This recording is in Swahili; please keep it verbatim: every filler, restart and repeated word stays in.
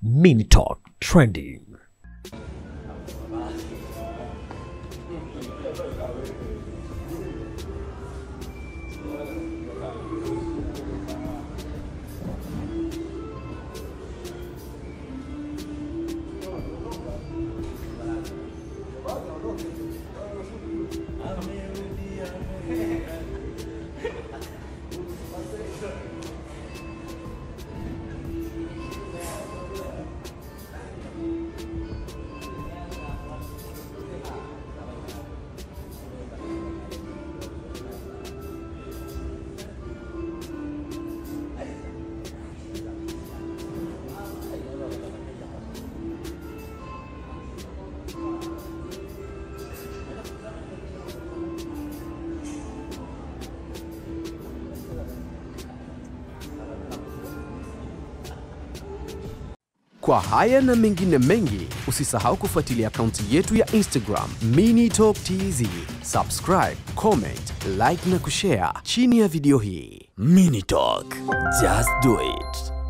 MiniTalk Trending. Kwa haya na mengine mengi, usisahau kufuatilia akaunti yetu ya Instagram MiniTalkTz. Subscribe, comment, like na kushare chini ya video hii. MiniTalk, just do it.